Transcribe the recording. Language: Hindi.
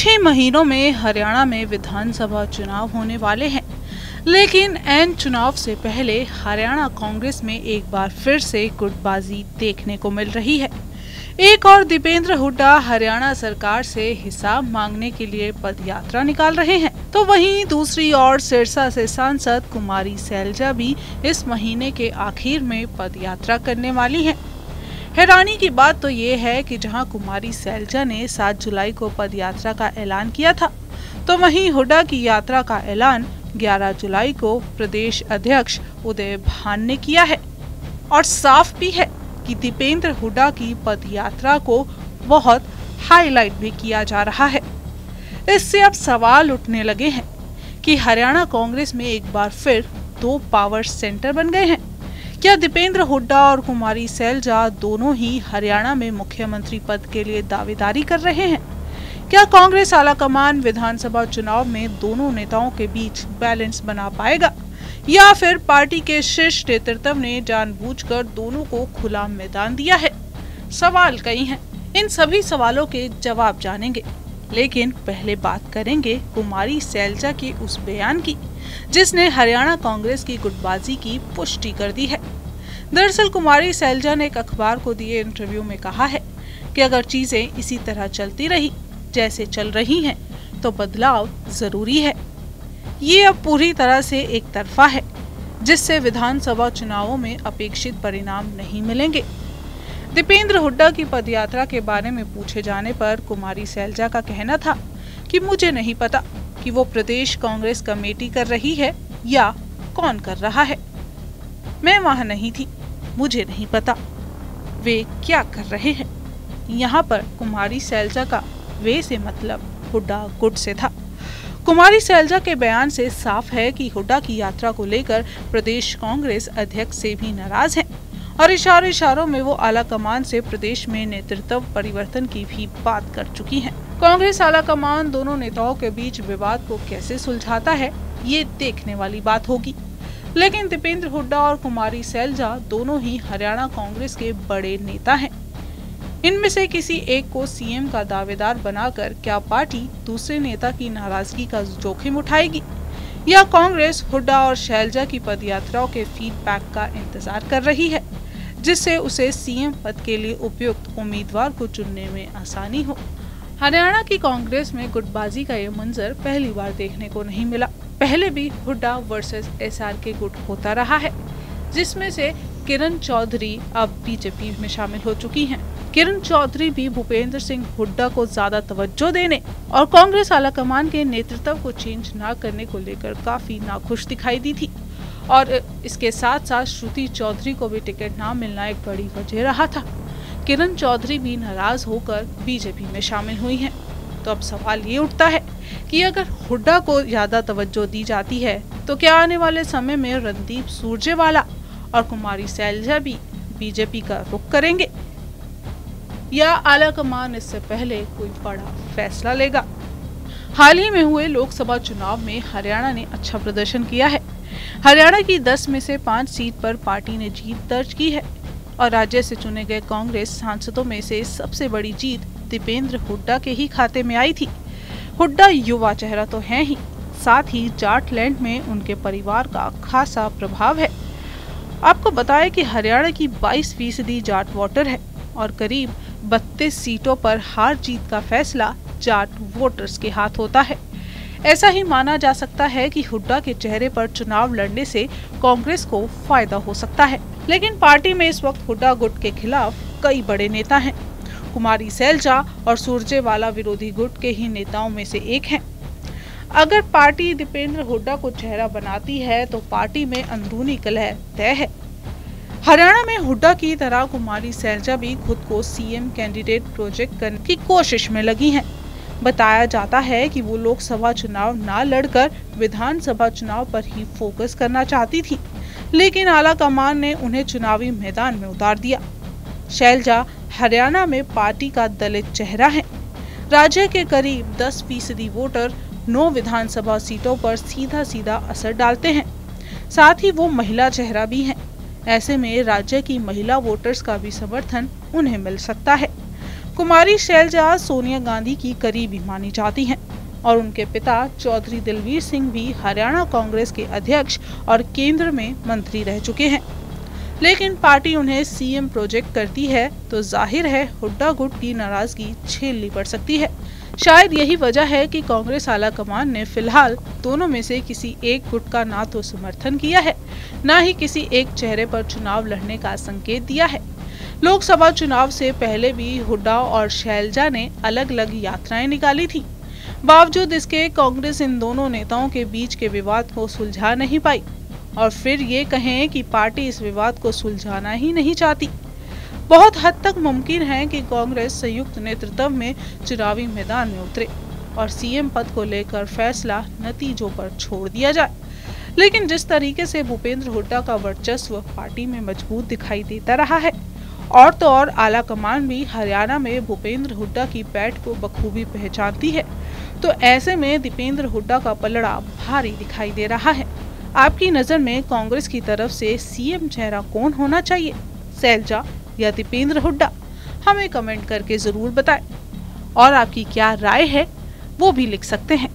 कुछ ही महीनों में हरियाणा में विधानसभा चुनाव होने वाले हैं, लेकिन ऐन चुनाव से पहले हरियाणा कांग्रेस में एक बार फिर से गुटबाजी देखने को मिल रही है। एक और दीपेंद्र हुड्डा हरियाणा सरकार से हिसाब मांगने के लिए पदयात्रा निकाल रहे हैं, तो वहीं दूसरी ओर सिरसा से सांसद कुमारी सैलजा भी इस महीने के आखिर में पदयात्रा करने वाली हैं। हैरानी की बात तो ये है कि जहां कुमारी सैलजा ने 7 जुलाई को पदयात्रा का ऐलान किया था, तो वहीं हुड्डा की यात्रा का ऐलान 11 जुलाई को प्रदेश अध्यक्ष उदय भान ने किया है। और साफ भी है कि दीपेंद्र हुड्डा की पदयात्रा को बहुत हाईलाइट भी किया जा रहा है। इससे अब सवाल उठने लगे हैं कि हरियाणा कांग्रेस में एक बार फिर 2 पावर सेंटर बन गए हैं। क्या दीपेंद्र हुड्डा और कुमारी सैलजा दोनों ही हरियाणा में मुख्यमंत्री पद के लिए दावेदारी कर रहे हैं? क्या कांग्रेस आलाकमान विधानसभा चुनाव में दोनों नेताओं के बीच बैलेंस बना पाएगा, या फिर पार्टी के शीर्ष नेतृत्व ने जानबूझकर दोनों को खुला मैदान दिया है? सवाल कई हैं। इन सभी सवालों के जवाब जानेंगे, लेकिन पहले बात करेंगे कुमारी सैलजा के उस बयान की जिसने हरियाणा कांग्रेस की गुटबाजी की पुष्टि कर दी है। दरअसल कुमारी सैलजा ने एक अखबार को दिए इंटरव्यू में कहा है कि अगर चीजें इसी तरह चलती रही जैसे चल रही हैं, तो बदलाव जरूरी है। ये अब पूरी तरह से एक तरफा है, जिससे विधानसभा चुनावों में अपेक्षित परिणाम नहीं मिलेंगे। दीपेंद्र हुड्डा की पदयात्रा के बारे में पूछे जाने पर कुमारी सैलजा का कहना था कि मुझे नहीं पता कि वो प्रदेश कांग्रेस कमेटी कर रही है या कौन कर रहा है। मैं वहां नहीं थी, मुझे नहीं पता वे क्या कर रहे हैं। यहाँ पर कुमारी सैलजा का वे से मतलब हुड्डा गुट से था। कुमारी सैलजा के बयान से साफ है कि हुड्डा की यात्रा को लेकर प्रदेश कांग्रेस अध्यक्ष से भी नाराज हैं और इशारों में वो आलाकमान से प्रदेश में नेतृत्व परिवर्तन की भी बात कर चुकी हैं। कांग्रेस आलाकमान दोनों नेताओं के बीच विवाद को कैसे सुलझाता है, ये देखने वाली बात होगी। लेकिन दीपेंद्र हुड्डा और कुमारी सैलजा दोनों ही हरियाणा कांग्रेस के बड़े नेता हैं। इनमें से किसी एक को सीएम का दावेदार बनाकर क्या पार्टी दूसरे नेता की नाराजगी का जोखिम उठाएगी, या कांग्रेस हुड्डा और सैलजा की पदयात्राओं के फीडबैक का इंतजार कर रही है, जिससे उसे सीएम पद के लिए उपयुक्त उम्मीदवार को चुनने में आसानी हो। हरियाणा की कांग्रेस में गुटबाजी का ये मंजर पहली बार देखने को नहीं मिला। पहले भी हुड्डा वर्सेस एसआरके गुट होता रहा है, जिसमें से किरण चौधरी अब बीजेपी में शामिल हो चुकी हैं। किरण चौधरी भी भूपेंद्र सिंह हुड्डा को ज्यादा तवज्जो देने और कांग्रेस आलाकमान के नेतृत्व को चेंज न करने को लेकर काफी नाखुश दिखाई दी थी, और इसके साथ साथ श्रुति चौधरी को भी टिकट न मिलना एक बड़ी वजह रहा था। किरण चौधरी भी नाराज होकर बीजेपी में शामिल हुई हैं। तो अब सवाल ये उठता है कि अगर हुड्डा को ज्यादा तवज्जो दी जाती है, तो क्या आने वाले समय में रणदीप सुरजेवाला और कुमारी सैलजा भी बीजेपी का रुख करेंगे, या आलाकमान इससे पहले कोई बड़ा फैसला लेगा? हाल ही में हुए लोकसभा चुनाव में हरियाणा ने अच्छा प्रदर्शन किया है। हरियाणा की 10 में से 5 सीट पर पार्टी ने जीत दर्ज की है, और राज्य से चुने गए कांग्रेस सांसदों में से सबसे बड़ी जीत दीपेंद्र हुड्डा के ही खाते में आई थी। हुड्डा युवा चेहरा तो है ही, साथ ही जाटलैंड में उनके परिवार का खासा प्रभाव है। आपको बताएं कि हरियाणा की 22% जाट वोटर है, और करीब 32 सीटों पर हार जीत का फैसला जाट वोटर्स के हाथ होता है। ऐसा ही माना जा सकता है कि हुड्डा के चेहरे पर चुनाव लड़ने से कांग्रेस को फायदा हो सकता है। लेकिन पार्टी में इस वक्त हुड्डा गुट के खिलाफ कई बड़े नेता हैं। कुमारी सैलजा और सुरजेवाला विरोधी गुट के ही नेताओं में से एक हैं। अगर पार्टी दीपेंद्र हुड्डा को चेहरा बनाती है, तो पार्टी में अंदरूनी कलह तय है। हरियाणा में हुड्डा की तरह कुमारी सैलजा भी खुद को सीएम कैंडिडेट प्रोजेक्ट करने की कोशिश में लगी हैं। बताया जाता है कि वो लोकसभा चुनाव ना लड़कर विधानसभा चुनाव पर ही फोकस करना चाहती थी, लेकिन आलाकमान ने उन्हें चुनावी मैदान में उतार दिया। सैलजा हरियाणा में पार्टी का दलित चेहरा है। राज्य के करीब 10% वोटर 9 विधानसभा सीटों पर सीधा असर डालते हैं। साथ ही वो महिला चेहरा भी हैं। ऐसे में राज्य की महिला वोटर्स का भी समर्थन उन्हें मिल सकता है। कुमारी शैलजा सोनिया गांधी की करीबी मानी जाती हैं और उनके पिता चौधरी दिलवीर सिंह भी हरियाणा कांग्रेस के अध्यक्ष और केंद्र में मंत्री रह चुके हैं। लेकिन पार्टी उन्हें सीएम प्रोजेक्ट करती है तो जाहिर है हुड्डा गुट की नाराजगी झेलनी पड़ सकती है। शायद यही वजह है कि कांग्रेस आला कमान ने फिलहाल दोनों में से किसी एक गुट का ना तो समर्थन किया है, न ही किसी एक चेहरे पर चुनाव लड़ने का संकेत दिया है। लोकसभा चुनाव से पहले भी हुड्डा और शैलजा ने अलग अलग यात्राएं निकाली थी। बावजूद इसके कांग्रेस इन दोनों नेताओं के बीच के विवाद को सुलझा नहीं पाई और फिर ये कहें कि पार्टी इस विवाद को सुलझाना ही नहीं चाहती। बहुत हद तक मुमकिन है कि कांग्रेस संयुक्त नेतृत्व में चुनावी मैदान में उतरे और सीएम पद को लेकर फैसला नतीजों पर छोड़ दिया जाए। लेकिन जिस तरीके से भूपेंद्र हुड्डा का वर्चस्व पार्टी में मजबूत दिखाई देता रहा है और तो और आला कमान भी हरियाणा में भूपेंद्र हुड्डा की पैठ को बखूबी पहचानती है, तो ऐसे में दीपेंद्र हुड्डा का पलड़ा भारी दिखाई दे रहा है। आपकी नज़र में कांग्रेस की तरफ से सीएम चेहरा कौन होना चाहिए, शैलजा या दीपेंद्र हुड्डा? हमें कमेंट करके जरूर बताएं और आपकी क्या राय है वो भी लिख सकते हैं।